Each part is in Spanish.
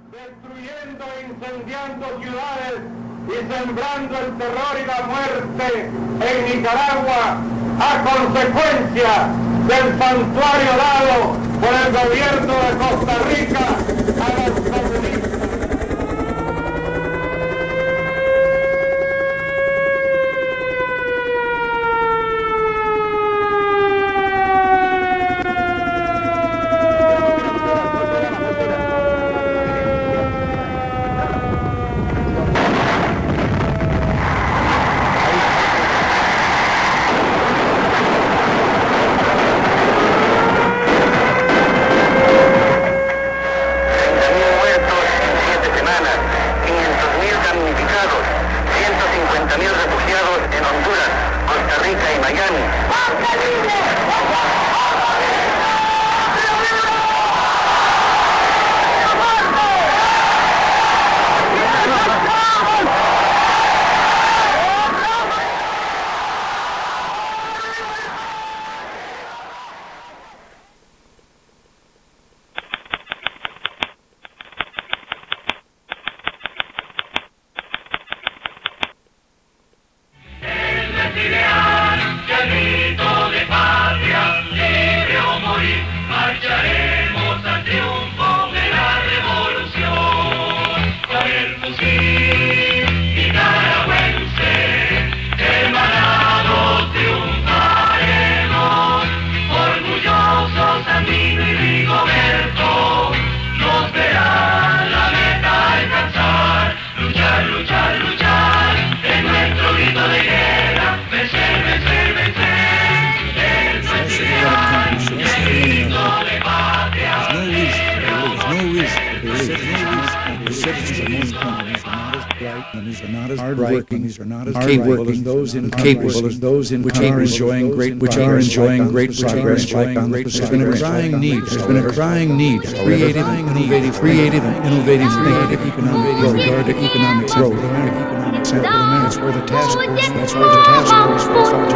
destruyendo e incendiando ciudades y sembrando el terror y la muerte en Nicaragua a consecuencia del santuario dado por el gobierno de Costa Rica a los comunistas. These are not as capable as those in which are enjoying great progress like on the Pacific. There's been a crying need for creative and innovative thinking, economic growth. That's where the task force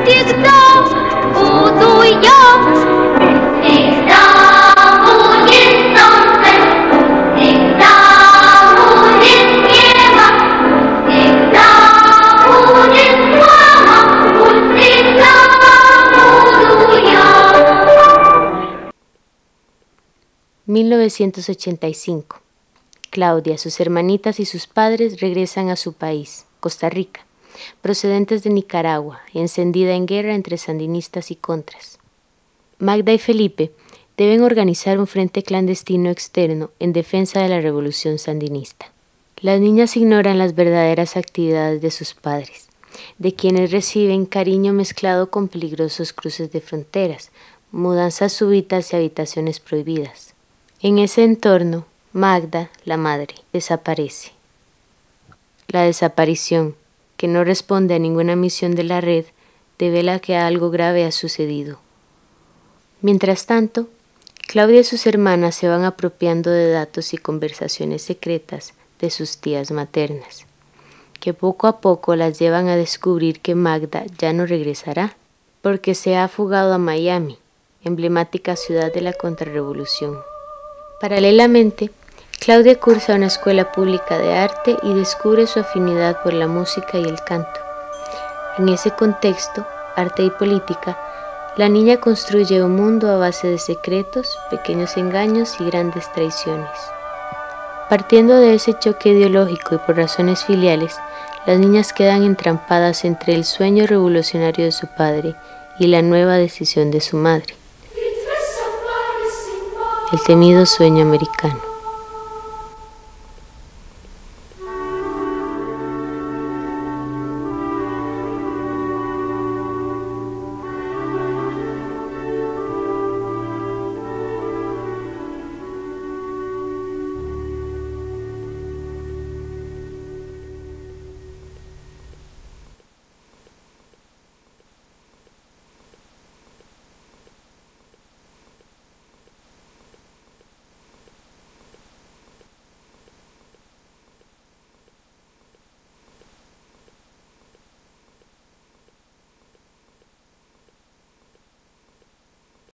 ...1985... Claudia, sus hermanitas y sus padres regresan a su país, Costa Rica, procedentes de Nicaragua, encendida en guerra entre sandinistas y contras. Magda y Felipe deben organizar un frente clandestino externo en defensa de la revolución sandinista. Las niñas ignoran las verdaderas actividades de sus padres, de quienes reciben cariño mezclado con peligrosos cruces de fronteras, mudanzas súbitas y habitaciones prohibidas. En ese entorno, Magda, la madre, desaparece. La desaparición, que no responde a ninguna misión de la red, devela que algo grave ha sucedido. Mientras tanto, Claudia y sus hermanas se van apropiando de datos y conversaciones secretas de sus tías maternas, que poco a poco las llevan a descubrir que Magda ya no regresará, porque se ha fugado a Miami, emblemática ciudad de la contrarrevolución. Paralelamente, Claudia cursa una escuela pública de arte y descubre su afinidad por la música y el canto. En ese contexto, arte y política, la niña construye un mundo a base de secretos, pequeños engaños y grandes traiciones. Partiendo de ese choque ideológico y por razones filiales, las niñas quedan entrampadas entre el sueño revolucionario de su padre y la nueva decisión de su madre. El temido sueño americano.